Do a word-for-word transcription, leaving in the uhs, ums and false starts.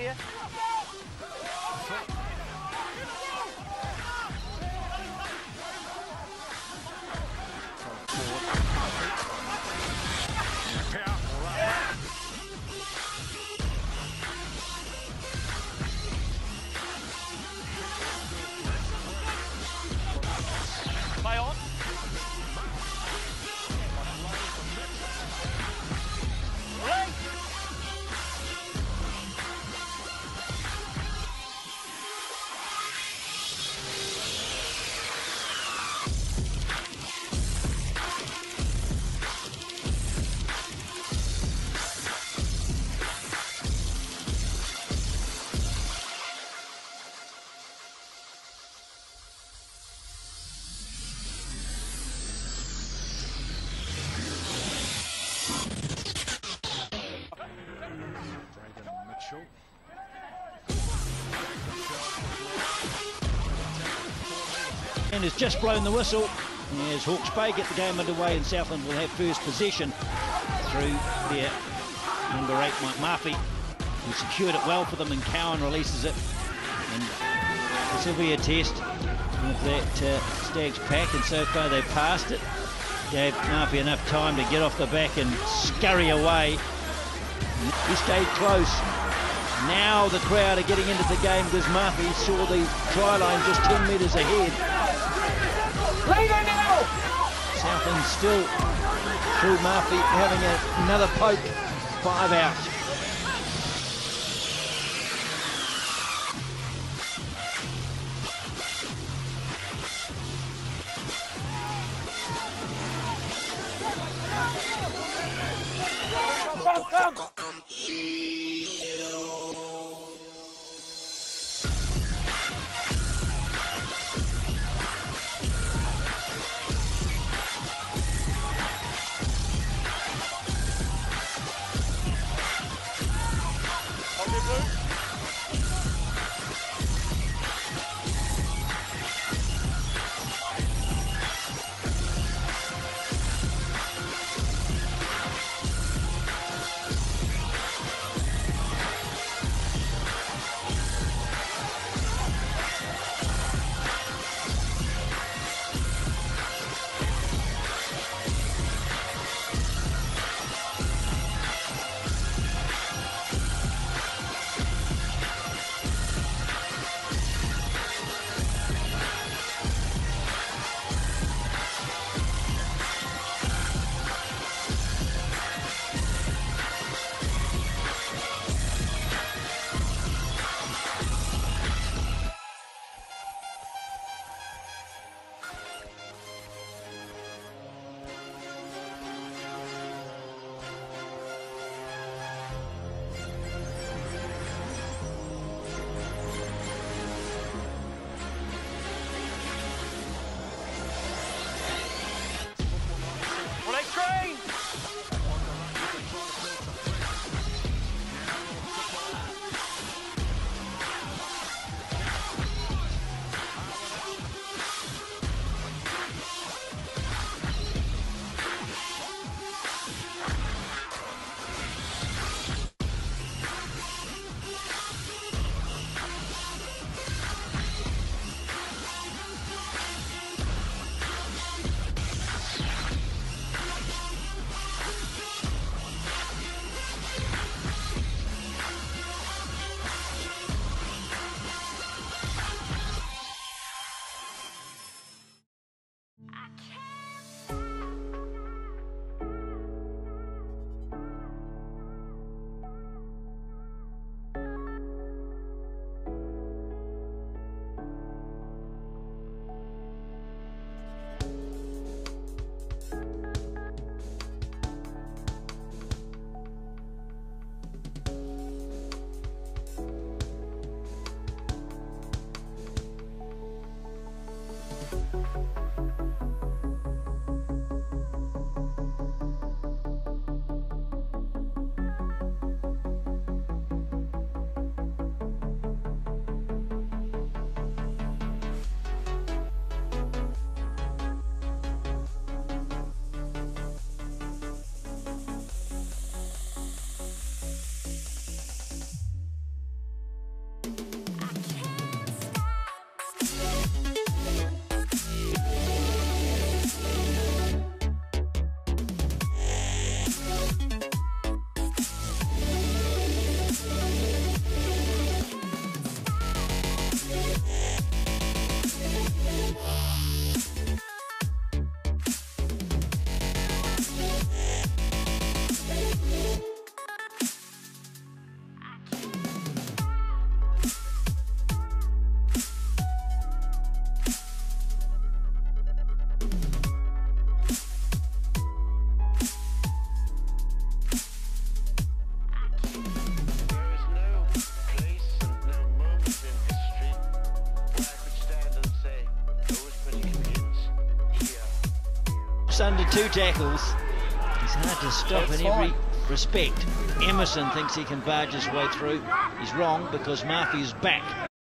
here. Play on. And has just blown the whistle as Hawke's Bay get the game underway, and Southland will have first possession through their number eight, Mike Murphy, who secured it well for them, and Cowan releases it. And this will be a test of that uh, Stags pack, and so far they've passed it. Gave Murphy enough time to get off the back and scurry away. He stayed close. Now the crowd are getting into the game because Murphy saw the try line just ten metres ahead. Southland still, through Murphy, having a, another poke, five out. Come, come. Hawks under two tackles. He's hard to stop That's in every fine. respect. Emerson thinks he can barge his way through. He's wrong because Murphy's back.